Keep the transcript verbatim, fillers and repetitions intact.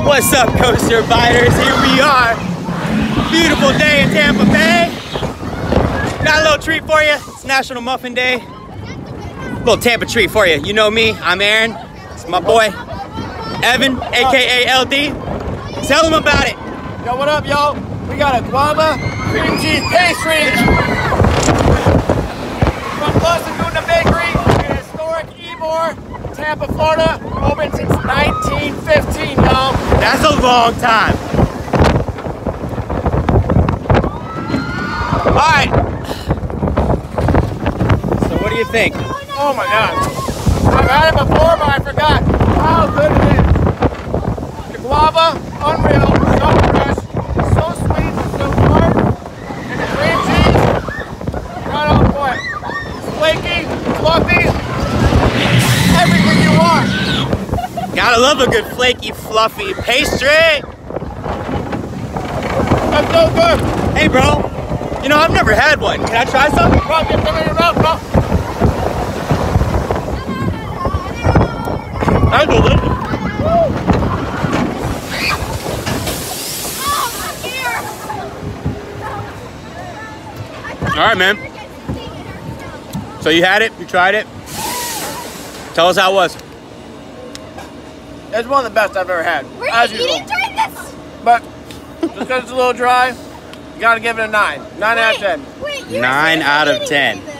What's up, Coaster Biters? Here we are. Beautiful day in Tampa Bay. Got a little treat for you. It's National Muffin Day. Little Tampa treat for you. You know me, I'm Aaron. It's my boy, Evan, A K A L D. Tell him about it. Yo, what up, y'all? We got a guava cream cheese pastry from Close to Gouda Bakery in historic Ybor, Tampa, Florida. Open since nineteen fifteen, y'all. That's a long time. All right. So what do you think? Oh my God. I've had it before, but I forgot how good it is. The guava, unreal, so fresh, so sweet, so hard, and the cream cheese, right on point. Flaky, fluffy, everything you want. Gotta love a good flaky, fluffy pastry. That's so good. Hey, bro. You know, I've never had one. Can I try some? Bro, get some in your mouth, bro. That's delicious. All right, man. So you had it, you tried it. Tell us how it was. It's one of the best I've ever had. Were you as eating usual. during this? But just because it's a little dry, you gotta give it a nine. Nine wait, out of ten. Wait, you Nine were out of eating ten. during this.